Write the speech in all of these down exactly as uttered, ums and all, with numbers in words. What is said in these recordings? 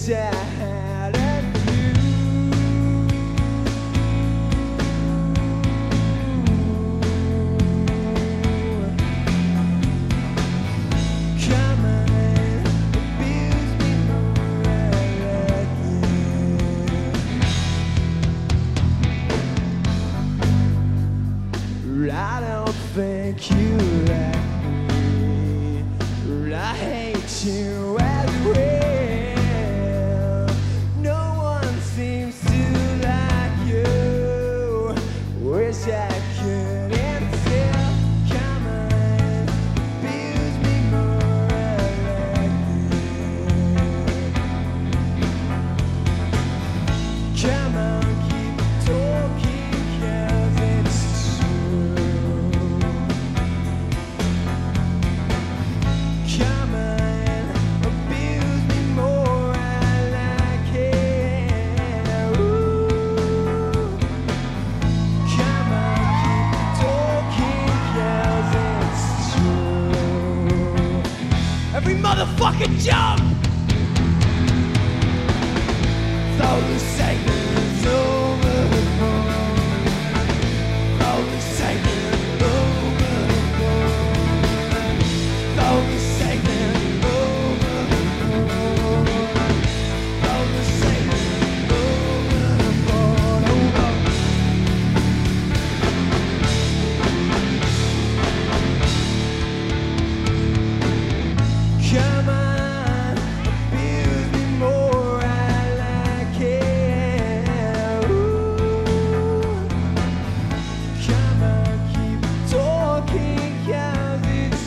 wish I had a I don't think you like me, but I hate you as well. No one seems to like you. Wish I couldn't tell. Come on, abuse me more. I like you. Come on, keep talking, 'cause it's every motherfucking jump! Throw the Satan's overboard. Throw the Satan overboard. Throw the Satan overboard. Throw the Satan overboard. Come on, abuse me more, I like it. Ooh. Come on, keep talking, 'cause it's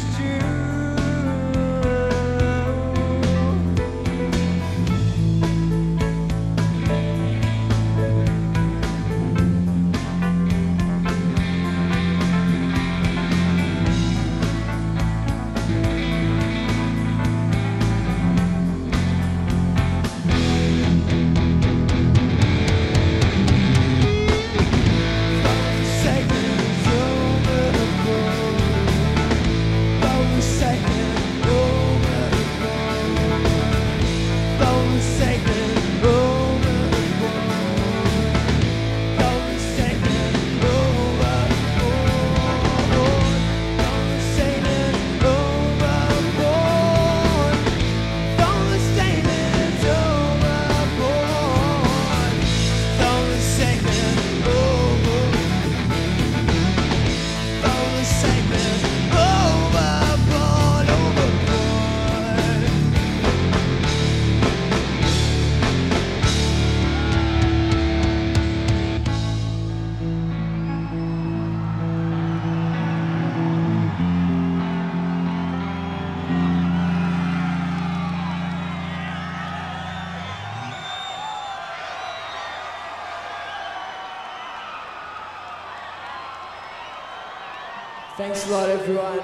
thanks a lot, everyone.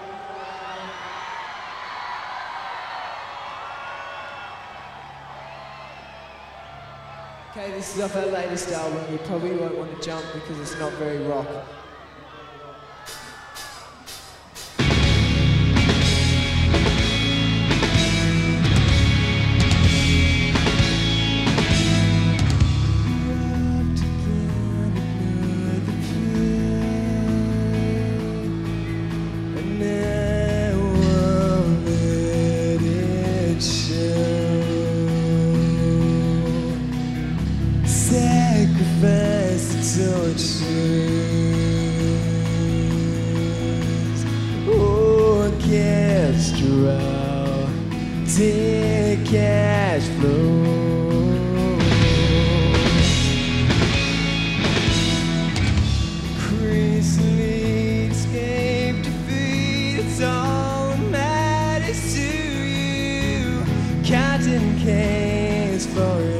Okay, this is off our latest album. You probably won't want to jump because it's not very rock. Take cash flow. Chris leads escape defeat. It's all that matters to you. Cotton case for an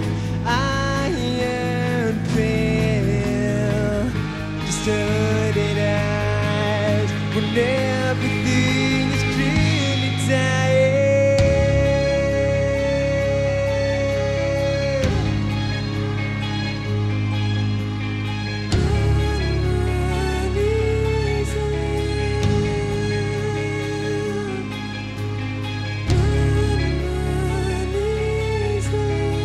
iron pill. Distorted eyes when everything is clearly dying. Easily.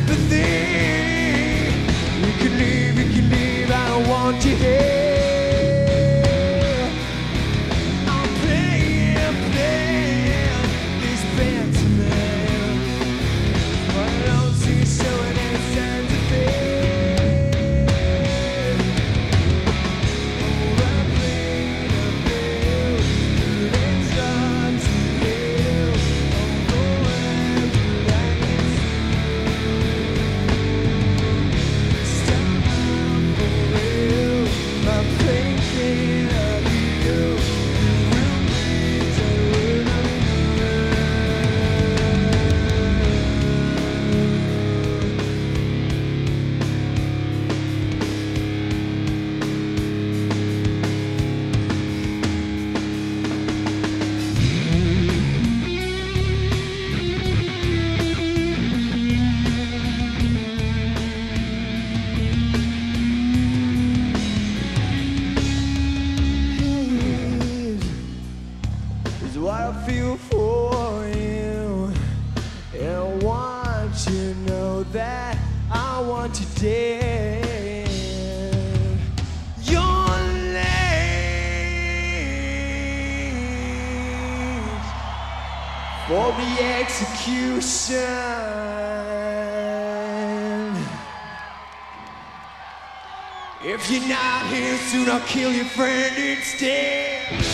sympathy. You can leave, you can leave, I don't want you here. I'm playing, playing this pantomime, but I don't see showing any signs of fear. What I feel for you, and I want you to know that I want to dead. You're late for the execution. If you're not here soon, I'll kill your friend instead.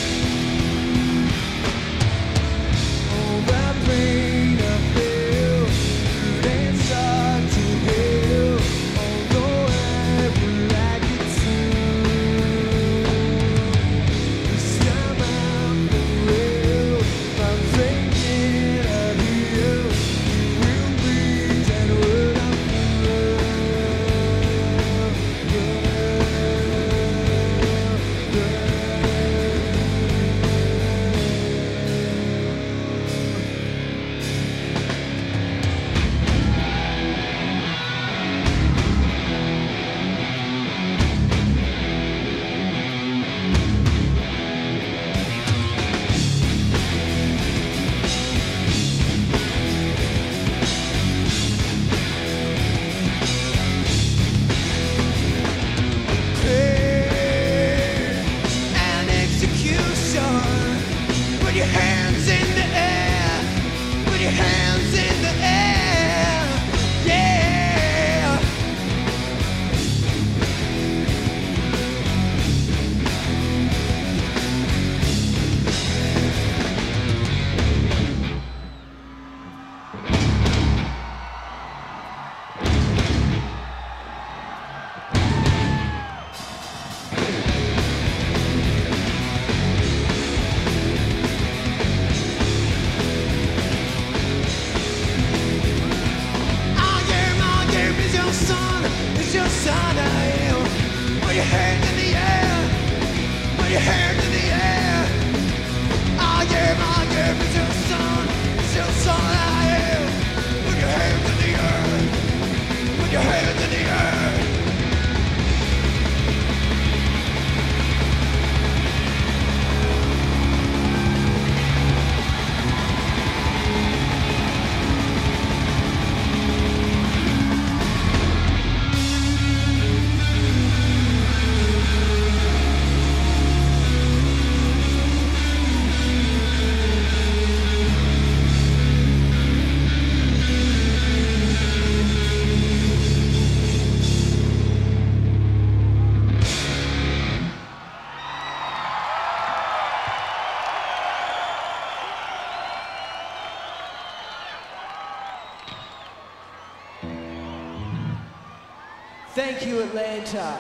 Thank you, Atlanta.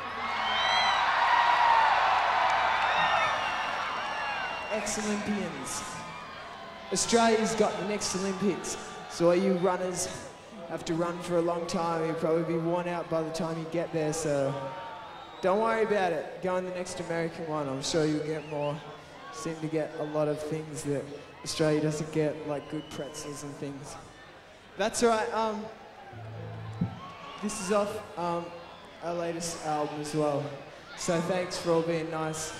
Ex-Olympians. Australia's got the next Olympics, so all you runners have to run for a long time. You'll probably be worn out by the time you get there, so don't worry about it. Go on the next American one. I'm sure you'll get more. Seem to get a lot of things that Australia doesn't get, like good pretzels and things. That's all right. Um, this is off um, our latest album as well. So thanks for all being nice.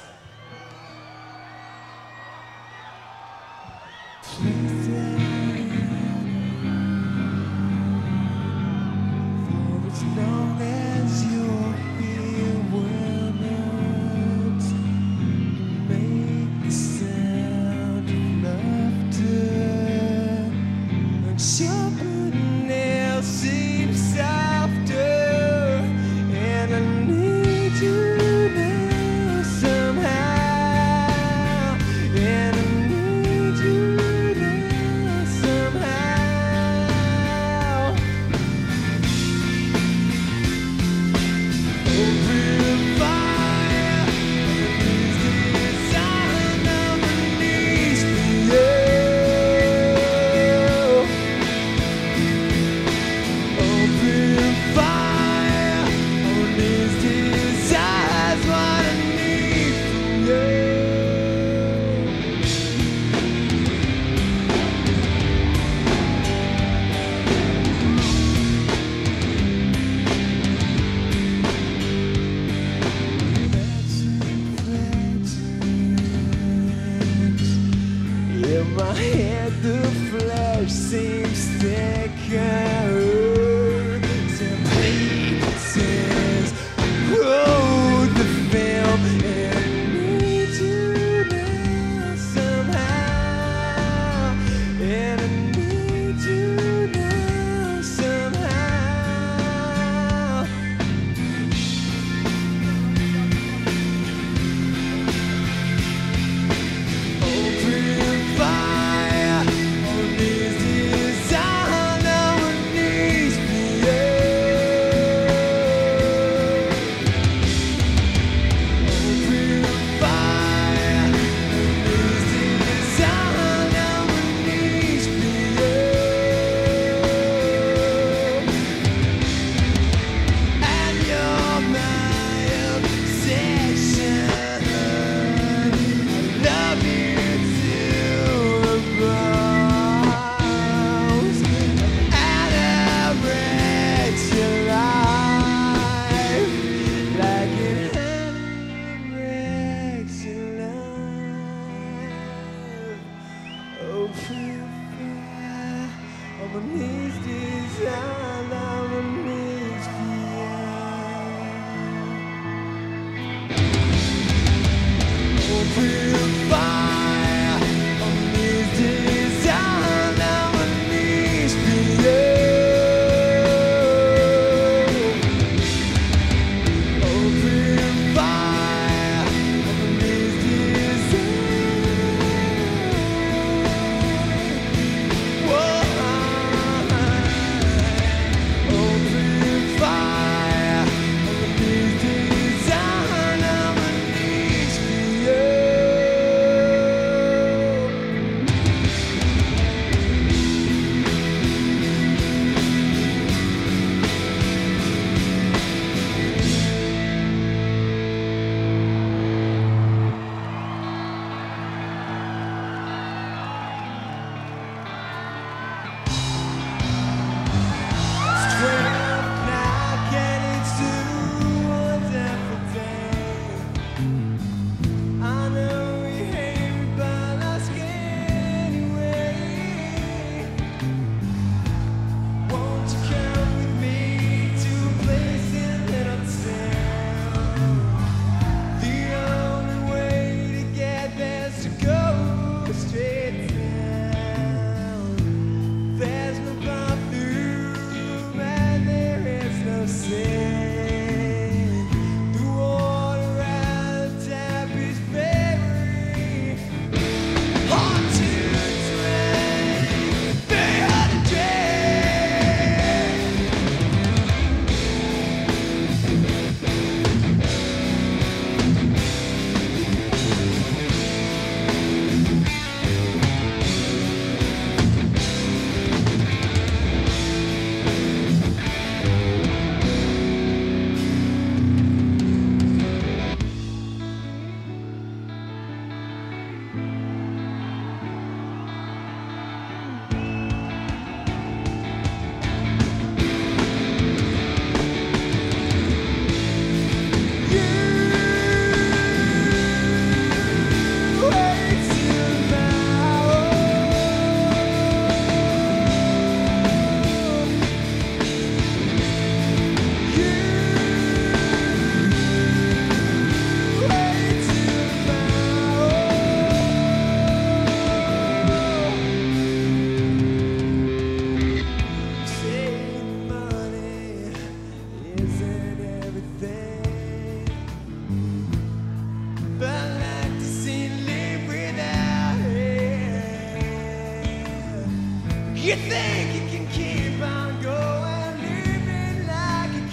You think you can keep on going, living like a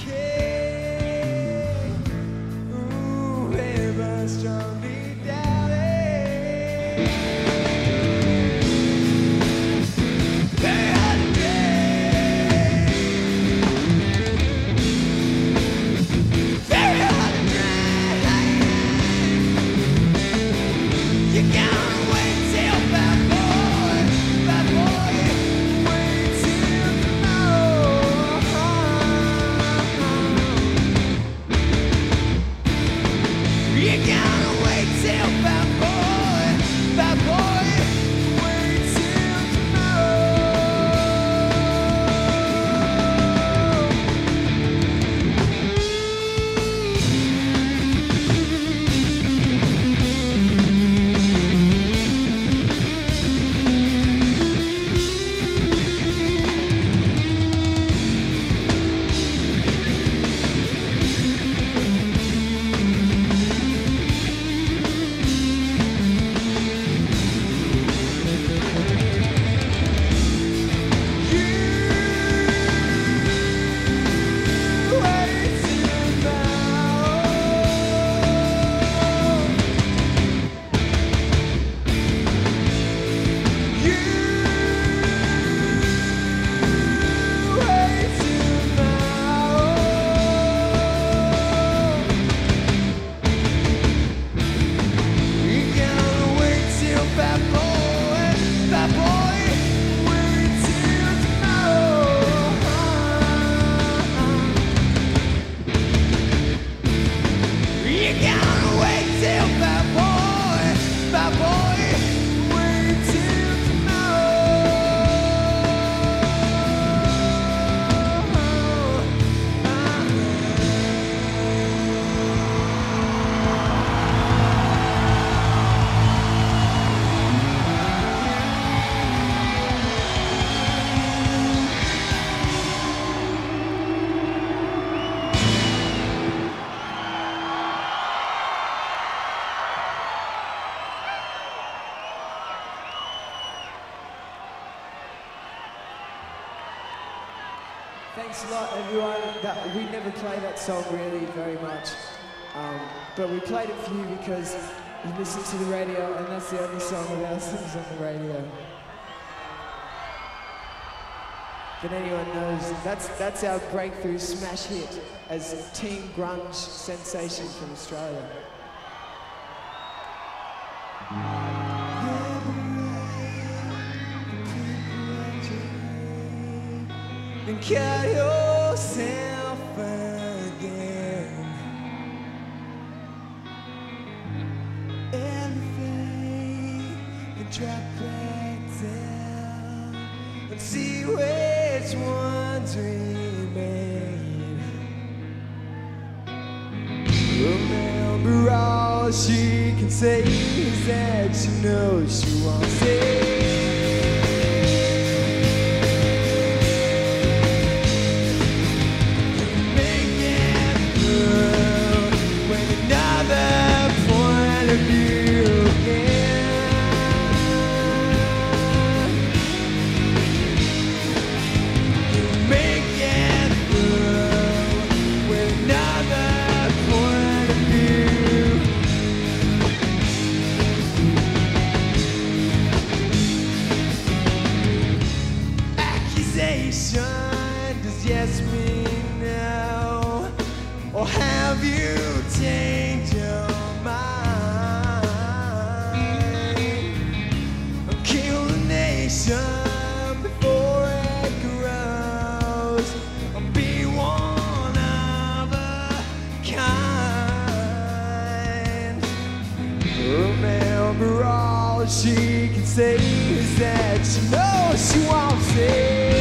king? Ooh, babe, I strongly doubt it. Very hard to drink. Very hard to drink. You gotta wait till bad boy, bad boy. Wait till tomorrow. Thanks a lot, everyone. That, we never play that song really very much, um, but we played it for you because you listen to the radio, and that's the only song of ours that's on the radio. That anyone knows, that's that's our breakthrough smash hit as teen grunge sensation from Australia. And cut yourself again. Elevate and drop back down and see which ones remain. Remember, all she can say is that she knows she won't say. Does yes mean no? Or have you changed your mind? Kill the nation before it grows, or be one of a kind. Remember, all she can say is that she knows she won't say.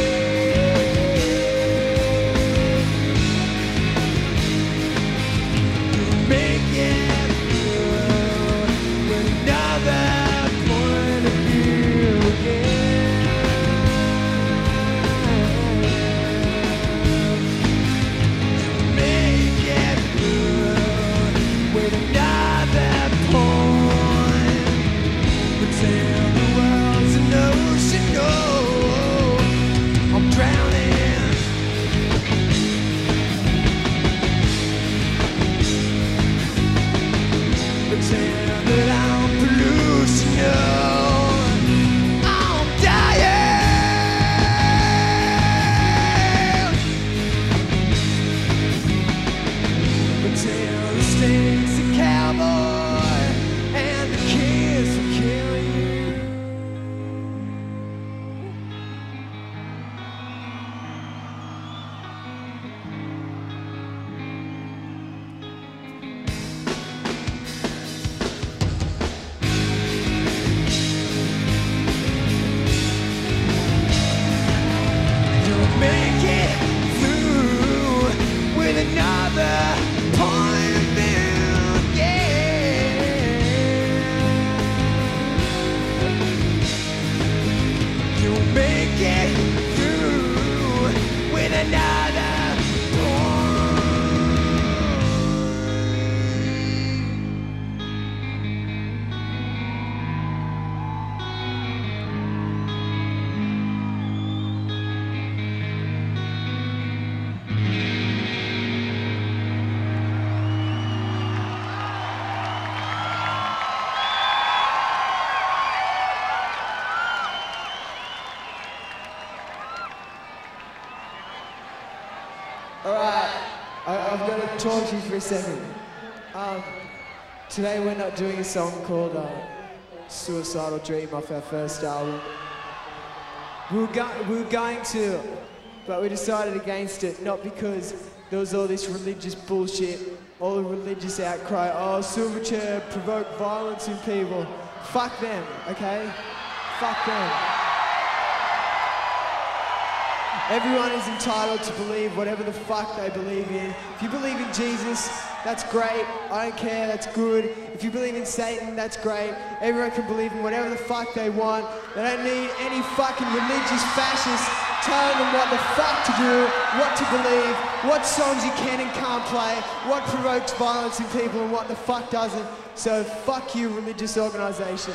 Alright, I've got to talk to you for a second. Um, today we're not doing a song called uh, Suicidal Dream off our first album. We were, go we were going to, but we decided against it, not because there was all this religious bullshit, all the religious outcry, oh, Silverchair provoked violence in people. Fuck them, okay? Fuck them. Everyone is entitled to believe whatever the fuck they believe in. If you believe in Jesus, that's great. I don't care, that's good. If you believe in Satan, that's great. Everyone can believe in whatever the fuck they want. They don't need any fucking religious fascists telling them what the fuck to do, what to believe, what songs you can and can't play, what provokes violence in people and what the fuck doesn't. So fuck you, religious organisation.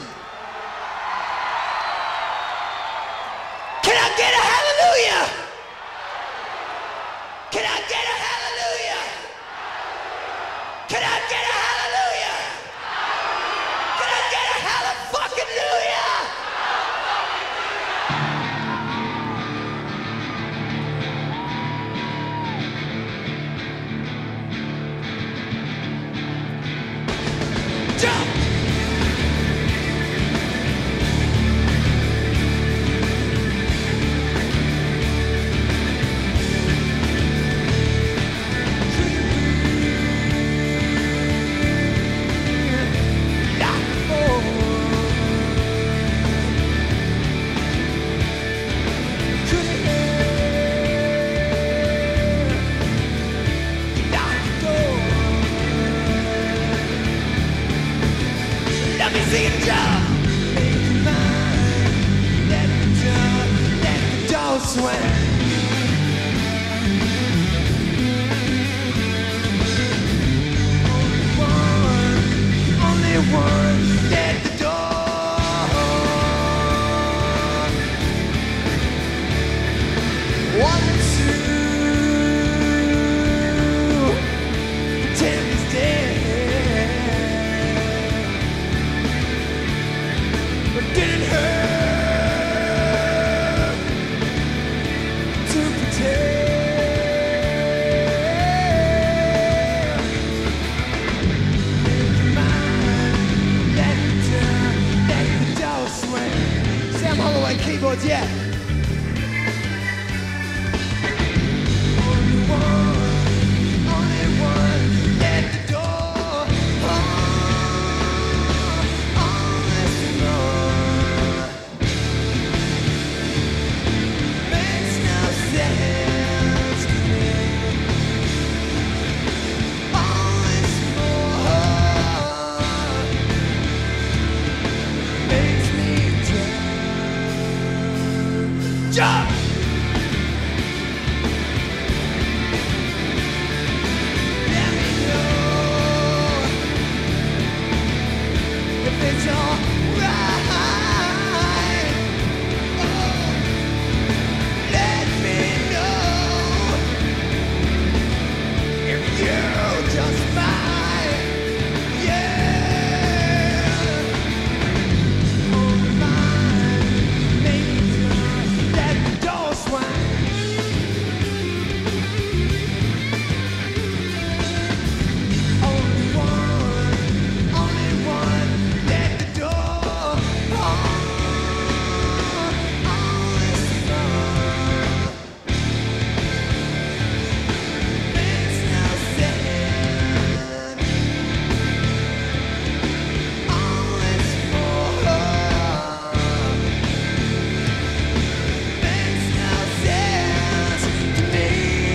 Can I get a hallelujah? Keyboards, yeah. Only one, only one at the door. Oh, on this floor. Makes no sense to me. All this more makes me jump! Let me know if it's alright. Oh, let me know if you're just fine. Yeah. Oh, mine, maybe let the door swing. Only one, only one, let the door on, on this floor. Makes no sense. On this floor. Makes no sense to me.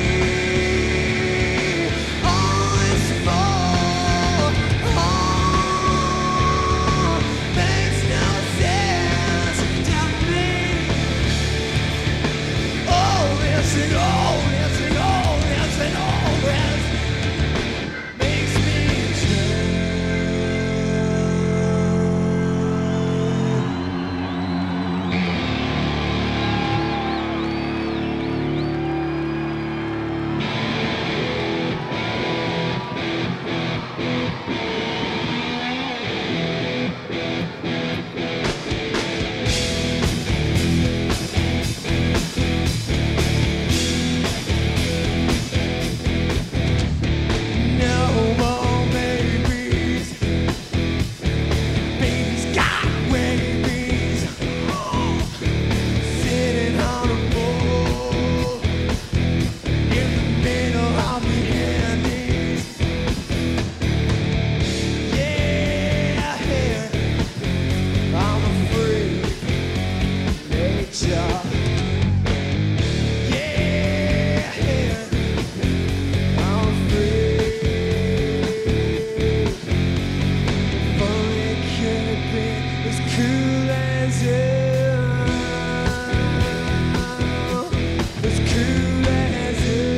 All this more, oh, makes no sense to me. Oh, yes and oh, yes and oh, yes and oh, yes, makes me change. No more babies. Babies got rabies. Sitting on a pole in the middle of the Andes. Yeah, I'm a freak nature. Yeah, I'm a freak. Only could be as cool as you. As cool as you.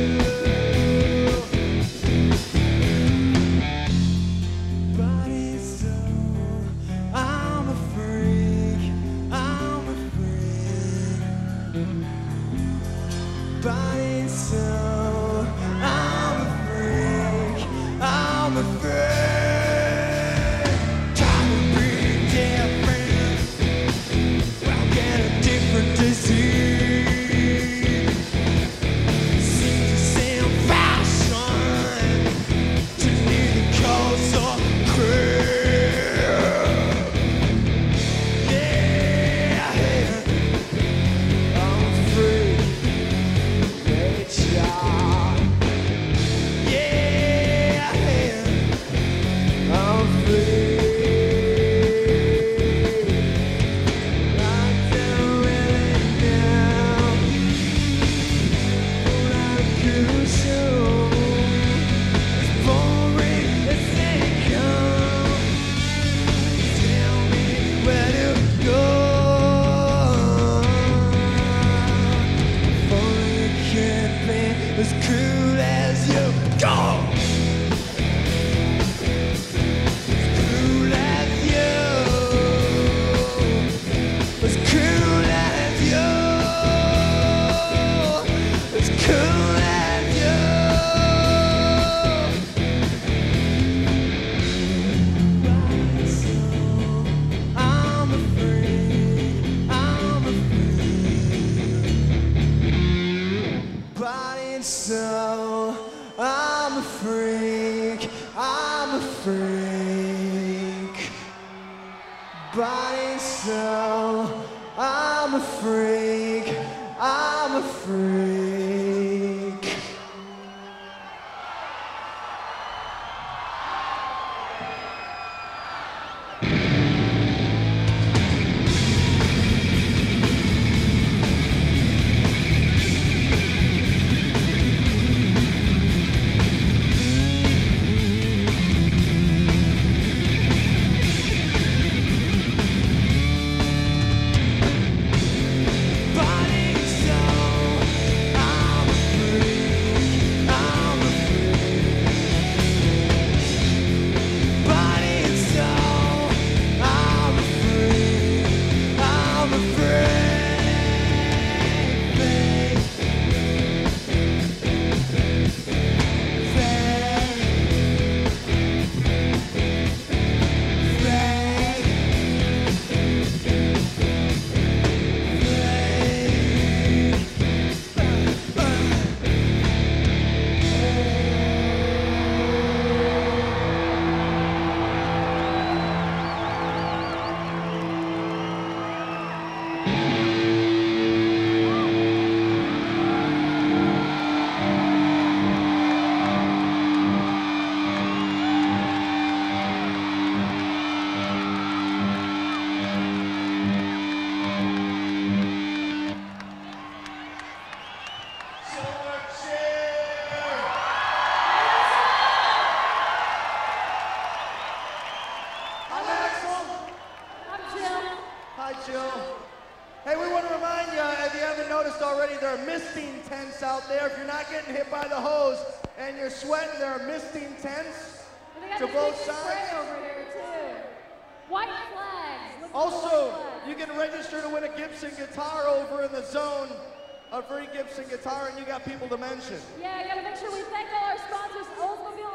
Body soul, I'm a freak. I'm a freak. Body soul, I'm a freak. I'm a freak. Try to be different. Well, get a different disease. Seems the same fashion to need the cause of crib. Yeah, I'm a freak nature. Yeah, I'm free. I don't really know what I could show. As boring as they come, tell me where to go. If only you could be as cool as you go. Cool as you. As cool as you. As cool as you. Body soul, I'm a freak. I'm a freak. and soul. I'm a freak, I'm a freak. Body and soul, I'm a freak, I'm a freak. Hey, we want to remind you, if you haven't noticed already, there are misting tents out there. If you're not getting hit by the hose and you're sweating, there are misting tents to both sides. Over here too. White flags. Look Also, flags. you can register to win a Gibson guitar over in the zone. A free Gibson guitar, and you got people to mention. Yeah, I gotta make sure we thank all our sponsors, Oldsmobile